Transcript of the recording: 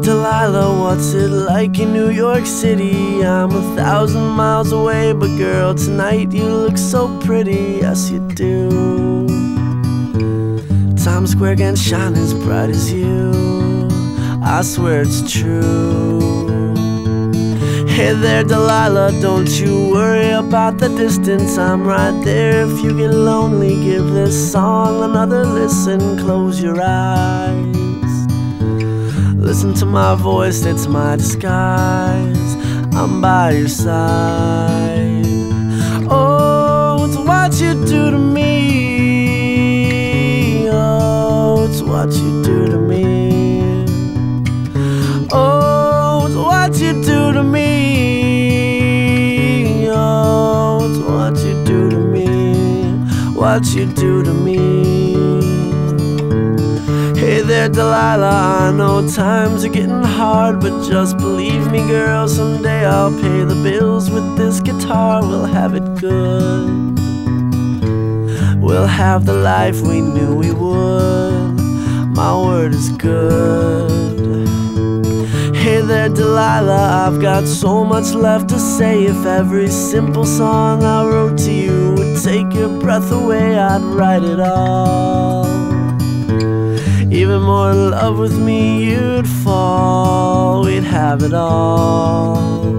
Delilah, what's it like in New York City? I'm 1,000 miles away, but girl, tonight you look so pretty, yes you do. Times Square can shine as bright as you, I swear it's true. Hey there, Delilah, don't you worry about the distance, I'm right there. If you get lonely, give this song another listen. Close your eyes, listen to my voice, it's my disguise. I'm by your side. Oh, it's what you do to me. Oh, it's what you do to me. Oh, it's what you do to me. Oh, it's what you do to me. What you do to me. Hey there, Delilah, I know times are getting hard, but just believe me, girl, someday I'll pay the bills with this guitar. We'll have it good, we'll have the life we knew we would. My word is good. Hey there, Delilah, I've got so much left to say. If every simple song I wrote to you would take your breath away, I'd write it all. Even more in love with me you'd fall, we'd have it all.